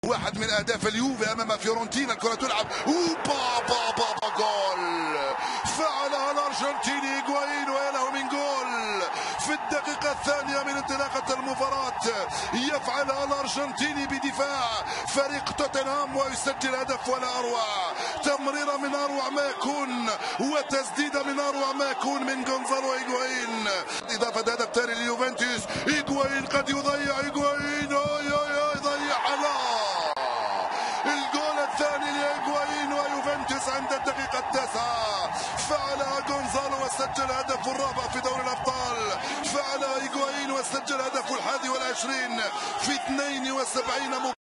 واحد من اهداف اليوفي امام فيورنتينا. الكره تلعب بابا جول. فعلها الارجنتيني هيغوايين وله من جول في الدقيقة الثانية من انطلاقة المباراة. يفعلها الارجنتيني بدفاع فريق توتنهام ويسجل هدف ولا اروع. تمريرة من اروع ما يكون وتسديدة من اروع ما يكون من غونزالو هيغوايين. اضافة هدف ثاني لليوفنتوس. هيغوايين قد يضيع. هيغوايين يضيع الجول الثاني لهيغوايين ويوفنتوس عند الدقيقة التاسعة. فعلها غونزالو وسجل هدف الرابع في دوري الابطال. فعلها هيغوايين وسجل هدف 21 في 72